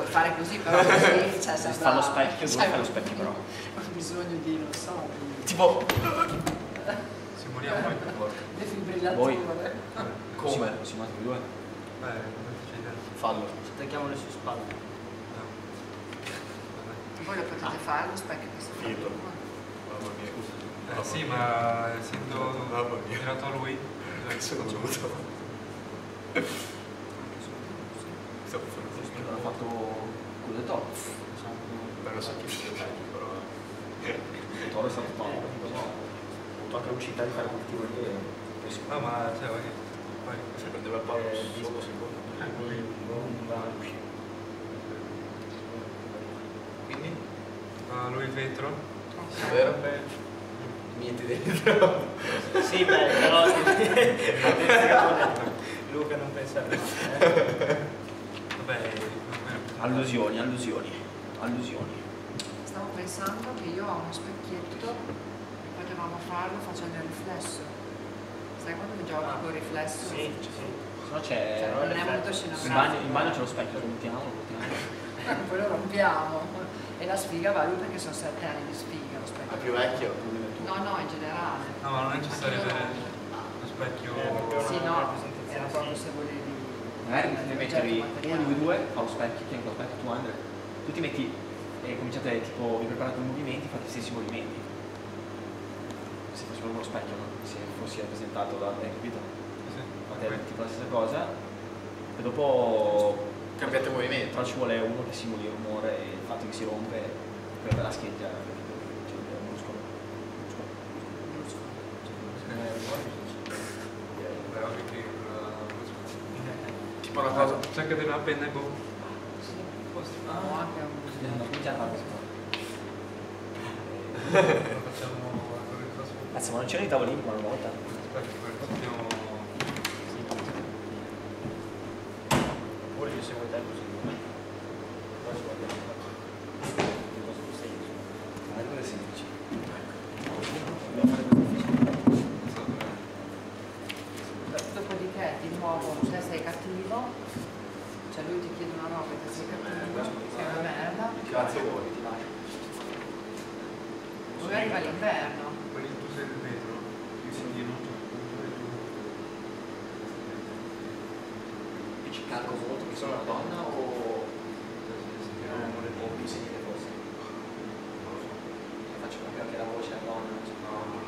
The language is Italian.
fare così, però così, cioè, Se fa lo specchio, dove fa lo specchio però? Ho bisogno di, non so, di Tipo... Simuliamo anche a volte. defibrillatore. Come? Si manda due? Non c'è idea. Fallo. Attacchiamole su spalle. No. Voi lo potete fare lo specchio che sta Finito. facendo? Mamma mia, scusa. Sì, ma essendo Mamma mia. tirato a lui, Sono venuto. Stavo L'ho fatto con le top. bello so che ci dettagli, però. Il toro è stato top. Ho avuto anche l'uscita di fare quel tiro lì. no, ma cioè, poi Se prendeva il palo solo secondo. Quindi? lui il vetro. Vero? Niente dentro. Sì, beh, però attenzione, Luca non pensare. Vabbè, Allusioni. Stavo pensando che io ho uno specchietto e potevamo farlo facendo il riflesso. Sai quando giochi col riflesso? Sì. Se no c'è... Cioè, non è molto In scenografico. bagno c'è lo specchio, lo buttiamo. Poi lo rompiamo. E la sfiga va lui perché sono 7 anni di sfiga lo specchio. Ma più vecchio? No, in generale. no, ma non è necessario avere lo specchio. Sì, no, era proprio se volevi. Magari ti mettevi uno di voi due, fa lo specchio, tieni lo specchio, tu Andre. Tu ti metti e cominciate tipo, vi preparate i movimenti, fate gli stessi movimenti. Se fosse proprio lo specchio, no? Se fossi rappresentato da te, capito? Sì. Fate tipo la stessa cosa e dopo Cambiate movimento. però ci vuole uno che simuli il rumore e il fatto che si rompe per la scheggia, capito? Cioè, il muscolo. Beh, oggi che Tipo una cosa. c'è anche della penna e boh. No, anche un. No, cominciate a fare Lo facciamo con il prossimo. Cazzo, ma non c'erano i tavolini qua una volta? Aspetta, facciamo. Oppure io seguo te così. Allora è semplice. Dopodiché di nuovo se sei cattivo, cioè lui ti chiede una roba e te sei cattivo, sei una merda, Grazie a voi, ti lascio. poi arriva l'inverno. Poi tu sei il vetro, io sono io. E ci calco molto che sono una donna o più segnate forse? Faccio capire che la voce è donna,